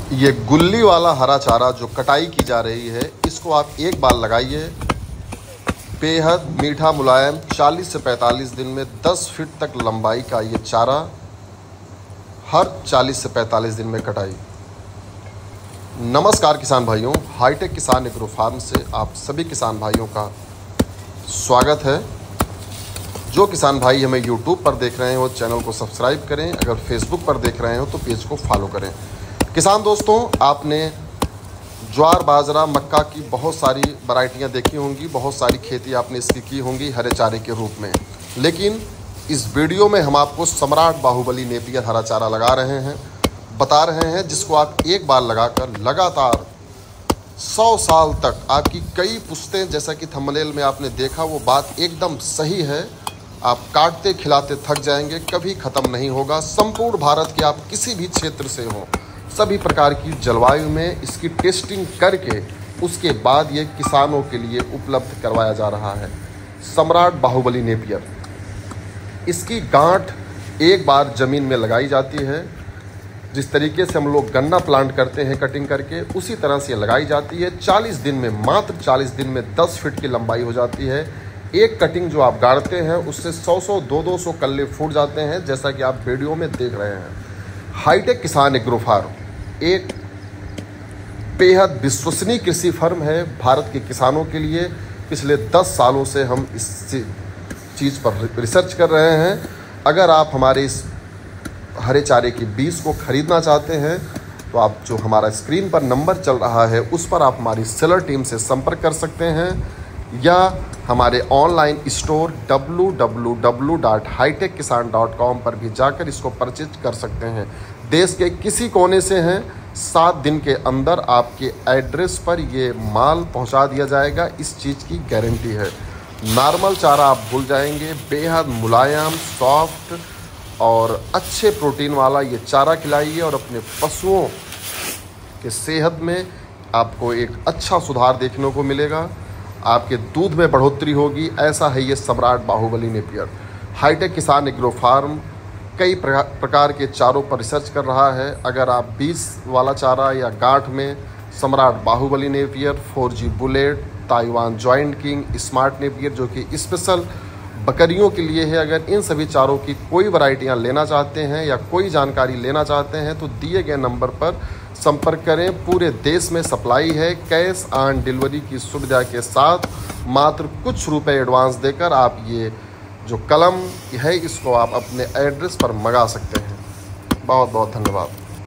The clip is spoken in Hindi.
ये गुल्ली वाला हरा चारा जो कटाई की जा रही है, इसको आप एक बार लगाइए। बेहद मीठा मुलायम 40 से 45 दिन में 10 फीट तक लंबाई का ये चारा हर 40 से 45 दिन में कटाई। नमस्कार किसान भाइयों, हाईटेक किसान एग्रो फार्म से आप सभी किसान भाइयों का स्वागत है। जो किसान भाई हमें YouTube पर देख रहे हैं वो चैनल को सब्सक्राइब करें, अगर फेसबुक पर देख रहे हो तो पेज को फॉलो करें। किसान दोस्तों, आपने ज्वार बाजरा मक्का की बहुत सारी वैरायटियां देखी होंगी, बहुत सारी खेती आपने इसकी की होंगी हरे चारे के रूप में, लेकिन इस वीडियो में हम आपको सम्राट बाहुबली नेपियर हरा चारा लगा रहे हैं, बता रहे हैं, जिसको आप एक बार लगाकर लगातार 100 साल तक आपकी कई पुश्तें, जैसा कि थंबनेल में आपने देखा वो बात एकदम सही है, आप काटते खिलाते थक जाएंगे, कभी ख़त्म नहीं होगा। संपूर्ण भारत के आप किसी भी क्षेत्र से हों, सभी प्रकार की जलवायु में इसकी टेस्टिंग करके उसके बाद ये किसानों के लिए उपलब्ध करवाया जा रहा है। सम्राट बाहुबली नेपियर, इसकी गांठ एक बार ज़मीन में लगाई जाती है। जिस तरीके से हम लोग गन्ना प्लांट करते हैं कटिंग करके, उसी तरह से लगाई जाती है। 40 दिन में, मात्र 40 दिन में 10 फीट की लंबाई हो जाती है। एक कटिंग जो आप गाड़ते हैं उससे 100-100, 200 कल्ले फूट जाते हैं, जैसा कि आप वीडियो में देख रहे हैं। हाईटेक किसान एग्रो फार्म एक बेहद विश्वसनीय कृषि फर्म है भारत के किसानों के लिए। पिछले 10 सालों से हम इस चीज़ पर रिसर्च कर रहे हैं। अगर आप हमारे इस हरे चारे के बीज को खरीदना चाहते हैं तो आप जो हमारा स्क्रीन पर नंबर चल रहा है उस पर आप हमारी सेलर टीम से संपर्क कर सकते हैं, या हमारे ऑनलाइन स्टोर www.hitechkisan.com पर भी जाकर इसको परचेज कर सकते हैं। देश के किसी कोने से हैं, 7 दिन के अंदर आपके एड्रेस पर ये माल पहुंचा दिया जाएगा, इस चीज़ की गारंटी है। नॉर्मल चारा आप भूल जाएंगे, बेहद मुलायम, सॉफ्ट और अच्छे प्रोटीन वाला ये चारा खिलाइए और अपने पशुओं के सेहत में आपको एक अच्छा सुधार देखने को मिलेगा, आपके दूध में बढ़ोतरी होगी। ऐसा है ये Samrat Bahubali napier. Hi tech Kisan agro farm कई प्रकार के चारों पर रिसर्च कर रहा है। अगर आप बीज वाला चारा या गांठ में Samrat Bahubali napier, 4G bullet, Taiwan joint king, smart napier जो कि स्पेशल बकरियों के लिए है, अगर इन सभी चारों की कोई वैरायटियां लेना चाहते हैं या कोई जानकारी लेना चाहते हैं तो दिए गए नंबर पर संपर्क करें। पूरे देश में सप्लाई है, कैश ऑन डिलीवरी की सुविधा के साथ। मात्र कुछ रुपए एडवांस देकर आप ये जो कलम है इसको आप अपने एड्रेस पर मंगा सकते हैं। बहुत बहुत धन्यवाद।